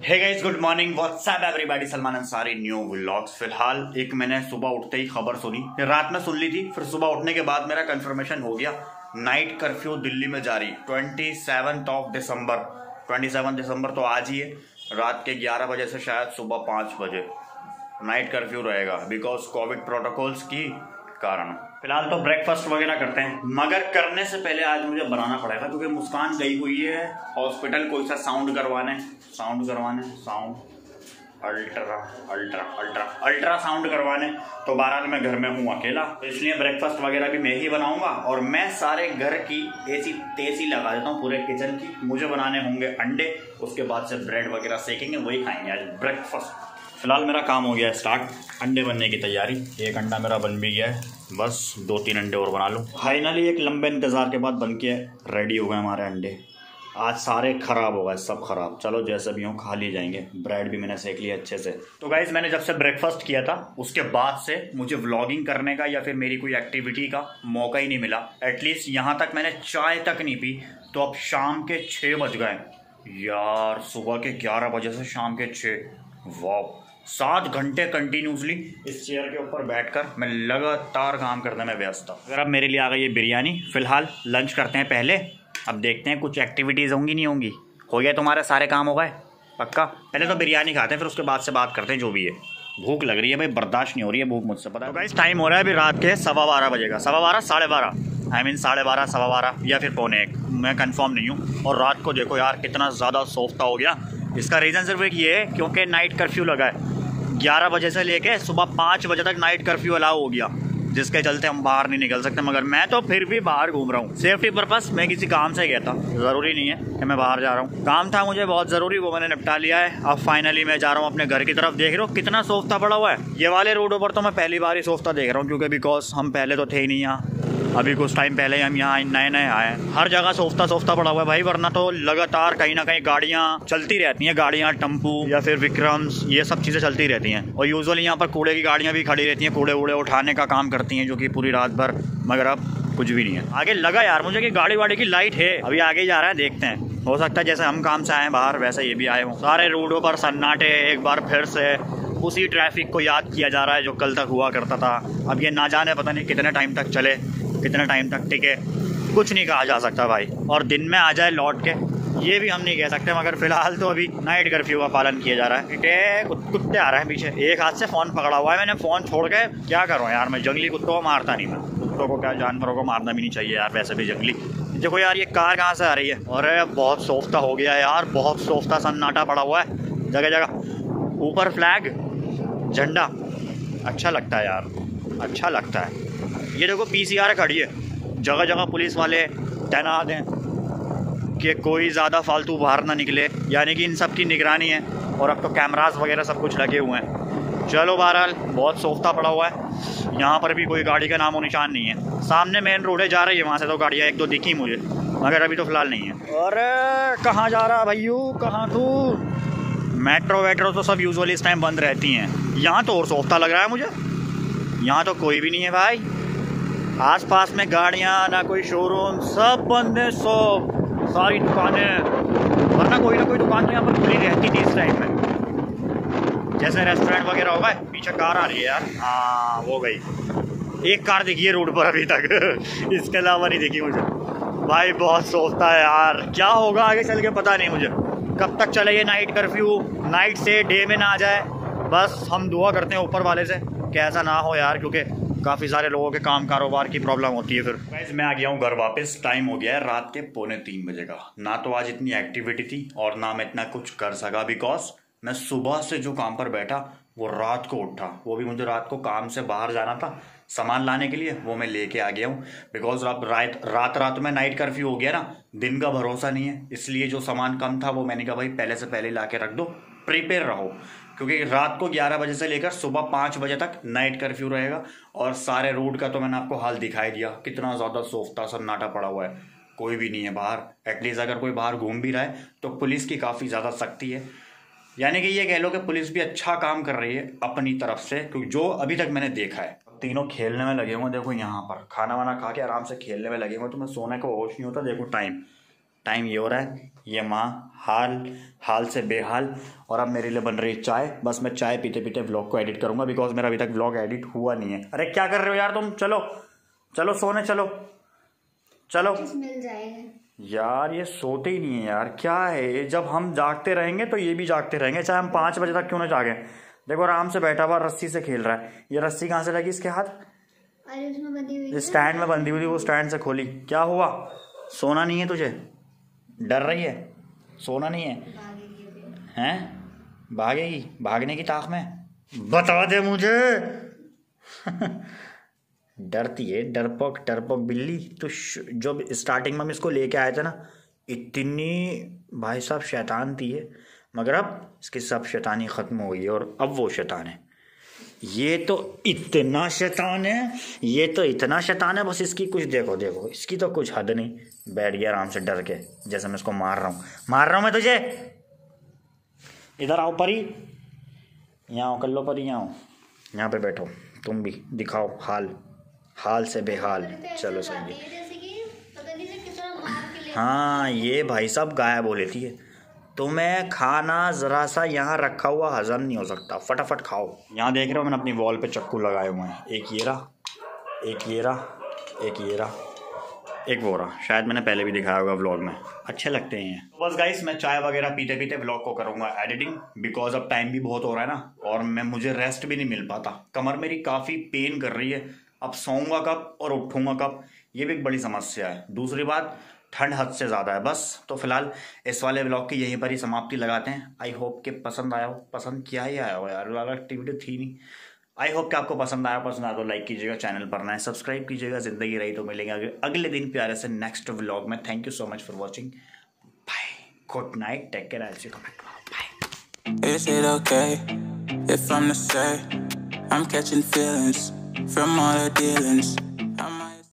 हे guys, good morning, what's up everybody. Salman Ansari, new vlogs. फिलहाल एक मैंने सुबह उठते ही खबर सुनी, फिर रात में सुन ली थी, फिर सुबह उठने के बाद मेरा कंफर्मेशन हो गया। नाइट कर्फ्यू दिल्ली में जारी 27 दिसंबर। 27 दिसंबर तो आज ही है। रात के 11 बजे से शायद सुबह 5 बजे नाइट कर्फ्यू रहेगा, बिकॉज कोविड प्रोटोकॉल्स की कारण। फिलहाल तो ब्रेकफास्ट वगैरह करते हैं, मगर करने से पहले आज मुझे बनाना पड़ेगा क्योंकि मुस्कान गई हुई है हॉस्पिटल कोई सा साउंड करवाने अल्ट्रासाउंड करवाने। तो बहरहाल मैं घर में हूँ अकेला, इसलिए ब्रेकफास्ट वगैरह भी मैं ही बनाऊंगा और मैं सारे घर की एसी तेजी लगा देता हूँ, पूरे किचन की। मुझे बनाने होंगे अंडे, उसके बाद से ब्रेड वगैरह सेकेंगे, वही खाएंगे आज ब्रेकफास्ट। फिलहाल मेरा काम हो गया है स्टार्ट, अंडे बनने की तैयारी। एक अंडा मेरा बन भी गया है, बस 2-3 अंडे और बना लूँ। फाइनली एक लंबे इंतजार के बाद बन के रेडी हो गए हमारे अंडे। आज सारे खराब हो गए, सब खराब। चलो जैसे भी हो खा लिए जाएंगे। ब्रेड भी मैंने सेक लिया अच्छे से। तो गाइज, मैंने जब से ब्रेकफास्ट किया था उसके बाद से मुझे व्लॉगिंग करने का या फिर मेरी कोई एक्टिविटी का मौका ही नहीं मिला। एटलीस्ट यहाँ तक मैंने चाय तक नहीं पी। तो अब शाम के 6 बज गए यार, सुबह के 11 बजे से शाम के 6। वाह, 7 घंटे कंटिन्यूसली इस चेयर के ऊपर बैठकर मैं लगातार काम करने में व्यस्त था। अगर अब मेरे लिए आ गई ये बिरयानी। फिलहाल लंच करते हैं पहले, अब देखते हैं कुछ एक्टिविटीज़ होंगी नहीं होंगी। हो गया तुम्हारे सारे काम हो गए पक्का? पहले तो बिरयानी खाते हैं, फिर उसके बाद से बात करते हैं जो भी है। भूख लग रही है भाई, बर्दाश्त नहीं हो रही है भूख मुझसे, पता है। तो गाइस, टाइम हो रहा है अभी रात के 12:15 बजे का। 12:15, 12:30, आई मीन 12:30, 12:15 या फिर 12:45, मैं कंफर्म नहीं हूँ। और रात को देखो यार कितना ज़्यादा सोफ्ता हो गया। इसका रीज़न सिर्फ एक ये है क्योंकि नाइट कर्फ्यू लगा है। 11 बजे से लेके सुबह 5 बजे तक नाइट कर्फ्यू अलाउ हो गया, जिसके चलते हम बाहर नहीं निकल सकते। मगर मैं तो फिर भी बाहर घूम रहा हूँ सेफ्टी पर्पस। मैं किसी काम से गया था, ज़रूरी नहीं है कि मैं बाहर जा रहा हूँ। काम था मुझे बहुत ज़रूरी, वो मैंने निपटा लिया है। अब फाइनली मैं जा रहा हूँ अपने घर की तरफ। देख रहे हो कितना सोफ्ता पड़ा हुआ है। ये वाले रोडों पर तो मैं पहली बार ही सोफ्ता देख रहा हूँ, क्योंकि बिकॉज हम पहले तो थे ही नहीं यहाँ। अभी कुछ टाइम पहले हम यहाँ नए नए आए हैं। हर जगह सोफ्ता पड़ा हुआ है भाई, वरना तो लगातार कहीं ना कहीं गाड़ियाँ चलती रहती हैं। गाड़ियाँ, टेम्पू या फिर विक्रम्स, ये सब चीज़ें चलती रहती हैं। और यूजुअली यहाँ पर कूड़े की गाड़ियाँ भी खड़ी रहती हैं, कूड़े वूड़े उठाने का काम करती हैं, जो कि पूरी रात भर। मगर अब कुछ भी नहीं है। आगे लगा यार मुझे कि गाड़ी वाड़ी की लाइट है, अभी आगे जा रहा है, देखते हैं। हो सकता है जैसे हम काम से आए बाहर वैसे ये भी आए हों। सारे रोडों पर सन्नाटे, एक बार फिर से उसी ट्रैफिक को याद किया जा रहा है जो कल तक हुआ करता था। अब ये ना जाने पता नहीं कितने टाइम तक चले, कितने टाइम तक टिके, कुछ नहीं कहा जा सकता भाई। और दिन में आ जाए लौट के, ये भी हम नहीं कह सकते। मगर फिलहाल तो अभी नाइट कर्फ्यू का पालन किया जा रहा है। कुत्ते आ रहे हैं पीछे, एक हाथ से फ़ोन पकड़ा हुआ है मैंने। फ़ोन छोड़ के क्या करूँ यार, मैं जंगली कुत्तों को मारता नहीं। मैं कुत्तों को क्या, जानवरों को मारना भी नहीं चाहिए यार, वैसे भी जंगली। देखो यार ये कार कहाँ से आ रही है। और बहुत सोफ्ता हो गया है यार, बहुत सोफ्ता सन्नाटा पड़ा हुआ है जगह जगह। ऊपर फ्लैग, झंडा, अच्छा लगता है यार, अच्छा लगता है। ये देखो PCR खड़ी है, जगह जगह पुलिस वाले तैनात हैं कि कोई ज़्यादा फालतू बाहर ना निकले, यानी कि इन सब की निगरानी है। और अब तो कैमरास वगैरह सब कुछ लगे हुए हैं। चलो बहरहाल बहुत सोफ्ता पड़ा हुआ है। यहाँ पर भी कोई गाड़ी का नामो निशान नहीं है। सामने मेन रोड है, जा रही है वहाँ से तो गाड़ियाँ 1-2 दिखी मुझे, मगर अभी तो फ़िलहाल नहीं है। अरे कहाँ जा रहा भैयू, कहाँ तू? मेट्रो वेट्रो तो सब यूजुअली इस टाइम बंद रहती हैं। यहाँ तो और सोफ्ता लग रहा है मुझे। यहाँ तो कोई भी नहीं है भाई, आसपास में गाड़ियाँ, ना कोई शोरूम, सब बंद है, सब सारी दुकानें। वरना कोई ना कोई दुकान तो यहाँ पर खुली रहती थी इस टाइम में, जैसे रेस्टोरेंट वगैरह होगा। पीछे कार आ रही है यार, हाँ वो गई। एक कार दिखी है रोड पर अभी तक इसके अलावा नहीं दिखी मुझे भाई। बहुत सोचता है यार, क्या होगा आगे चल के पता नहीं मुझे। कब तक चले ये नाइट कर्फ्यू, नाइट से डे में ना आ जाए। बस हम दुआ करते हैं ऊपर वाले से कि ऐसा ना हो यार, क्योंकि काफ़ी सारे लोगों के काम कारोबार की प्रॉब्लम होती है फिर। गाइस, मैं आ गया हूँ घर वापस। टाइम हो गया है रात के 2:45 बजे का। ना तो आज इतनी एक्टिविटी थी और ना मैं इतना कुछ कर सका, बिकॉज मैं सुबह से जो काम पर बैठा वो रात को उठा। वो भी मुझे रात को काम से बाहर जाना था सामान लाने के लिए, वो मैं लेके आ गया हूँ। बिकॉज अब रात में नाइट कर्फ्यू हो गया ना, दिन का भरोसा नहीं है। इसलिए जो सामान कम था वो मैंने कहा भाई पहले से पहले ला के रख दो, प्रिपेयर रहो। क्योंकि रात को 11 बजे से लेकर सुबह 5 बजे तक नाइट कर्फ्यू रहेगा। और सारे रोड का तो मैंने आपको हाल दिखाई दिया, कितना ज़्यादा सोफ्ता सन्नाटा पड़ा हुआ है, कोई भी नहीं है बाहर। एटलीस्ट अगर कोई बाहर घूम भी रहा है तो पुलिस की काफ़ी ज़्यादा सख्ती है। यानी कि ये कह लो कि पुलिस भी अच्छा काम कर रही है अपनी तरफ से, क्योंकि जो अभी तक मैंने देखा है। तीनों खेलने में लगे हुए, देखो यहाँ पर खाना वाना खा के आराम से खेलने में लगे हुए। तो मैं सोने का होश नहीं होता। देखो टाइम टाइम ये हो रहा है, ये माँ हाल से बेहाल, और अब मेरे लिए बन रही है चाय। बस मैं चाय पीते पीते व्लॉग को एडिट करूँगा, बिकॉज मेरा अभी तक व्लॉग एडिट हुआ नहीं है। अरे क्या कर रहे हो यार तुम, चलो चलो सोने चलो चलो। मिल जाएगा यार ये सोते ही नहीं है यार, क्या है, जब हम जागते रहेंगे तो ये भी जागते रहेंगे, चाहे हम 5 बजे तक क्यों ना जागे। देखो आराम से बैठा हुआ रस्सी से खेल रहा है। ये रस्सी कहाँ से लगी इसके हाथ? अरे उसमें बंधी हुई, स्टैंड में बंधी हुई थी, वो स्टैंड से खोली। क्या हुआ, सोना नहीं है तुझे? डर रही है, सोना नहीं है हैं? भागेगी, भागने की ताक में? बता दे मुझे। डरती है, डरपोक डरपोक बिल्ली। तो जब स्टार्टिंग में हम इसको लेके आए थे ना, इतनी भाई साहब शैतान थी ये, मगर अब इसकी सब शैतानी ख़त्म हो गई है और अब वो शैतान है। ये तो इतना शैतान है, ये तो इतना शैतान है, बस इसकी कुछ देखो देखो, इसकी तो कुछ हद नहीं। बैठ गया आराम से डर के, जैसे मैं इसको मार रहा हूँ मैं तुझे। इधर आओ परी, यहाँ आओ, कर लो परी, यहाँ आओ, यहाँ पे बैठो, तुम भी दिखाओ हाल से बेहाल। चलो सही है। हाँ ये भाई साहब गायब हो लेती है। तुम्हें खाना ज़रा सा यहाँ रखा हुआ हजम नहीं हो सकता, फटाफट खाओ। यहाँ देख रहे हो मैंने अपनी वॉल पे चक्कू लगाए हुए हैं, एक ये रहा, एक ये रहा, एक ये रहा, एक वो रहा। शायद मैंने पहले भी दिखाया होगा व्लॉग में, अच्छे लगते हैं। तो बस गाइस मैं चाय वगैरह पीते पीते व्लॉग को करूँगा एडिटिंग, बिकॉज अब टाइम भी बहुत हो रहा है ना, और मुझे रेस्ट भी नहीं मिल पाता। कमर मेरी काफ़ी पेन कर रही है, अब सोऊंगा कब और उठूँगा कब, ये भी एक बड़ी समस्या है। दूसरी बात, ठंड हद से ज़्यादा है। बस तो फिलहाल इस वाले व्लॉग की यहीं पर ही समाप्ति लगाते हैं। आई होप कि पसंद आया हो, पसंद किया ही आया हो यार, वाला एक्टिविटी थी नहीं। आई होप कि आपको पसंद आया तो लाइक कीजिएगा, चैनल पर नए सब्सक्राइब कीजिएगा। जिंदगी रही तो मिलेंगे अगले दिन प्यारे से नेक्स्ट व्लॉग में। Thank you so much for watching, bye, good night, take care, I will see you bye. Is it okay if I'm to say I'm catching feelings from all the dealings?